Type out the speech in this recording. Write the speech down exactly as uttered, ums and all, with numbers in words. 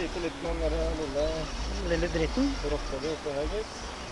sliter litt med den der lille Lille dritten. rotta di oppi her, gitt.